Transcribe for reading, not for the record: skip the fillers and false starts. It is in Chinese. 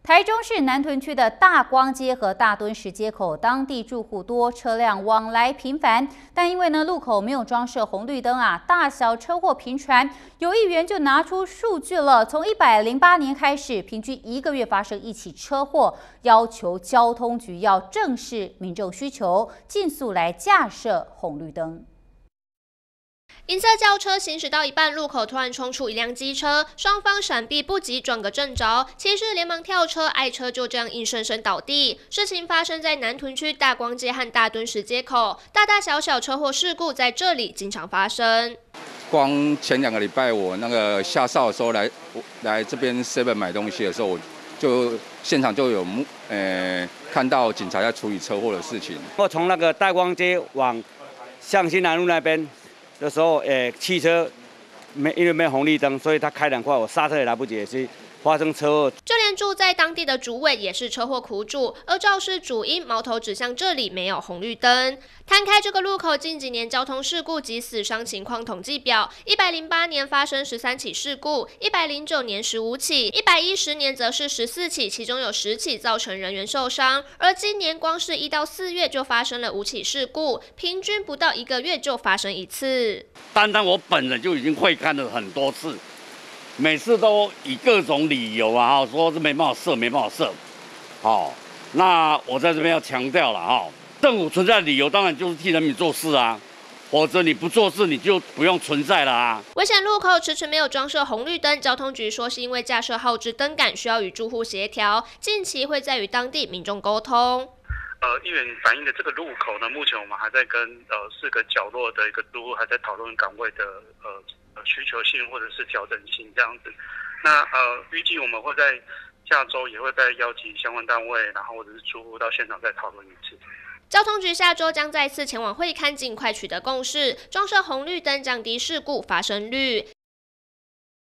台中市南屯区的大光街和大墩石街口，当地住户多，车辆往来频繁。但因为路口没有装设红绿灯大小车祸频传。有议员就拿出数据了，从108年开始，平均1个月发生1起车祸，要求交通局要正视民众需求，尽速来架设红绿灯。 银色轿车行驶到一半，路口突然冲出一辆机车，双方闪避不及，转个正着，骑士连忙跳车，爱车就这样硬生生倒地。事情发生在南屯区大光街和大墩石街口，大大小小车祸事故在这里经常发生。 光前2个礼拜，我那个下哨的时候来这边 7 买东西的时候，我就现场就有看到警察在处理车祸的事情。 我从那个大光街往向新南路那边。 的时候，汽车因为没红绿灯，所以他开2快，我刹车也来不及，所以发生车祸。 就连住在当地的主委也是车祸苦主，而肇事主因矛头指向这里没有红绿灯。摊开这个路口近几年交通事故及死伤情况统计表，108年发生13起事故，109年15起，110年则是14起，其中有10起造成人员受伤。而今年光是1到4月就发生了5起事故，平均不到1个月就发生1次。 单单我本人就已经会看了很多次。 每次都以各种理由说是没办法设，没办法设。好，那我在这边要强调了政府存在的理由当然就是替人民做事否则你不做事你就不用存在了危险路口迟迟没有装设红绿灯，交通局说是因为架设号志灯杆需要与住户协调，近期会再与当地民众沟通。 议员反映的这个路口呢，目前我们还在跟4个角落的一个住户还在讨论岗位的需求性或者是调整性这样子。那预计我们会在下周也会再邀集相关单位，然后或者是住户到现场再讨论一次。 交通局下周将再次前往会勘，尽快取得共识，装设红绿灯，降低事故发生率。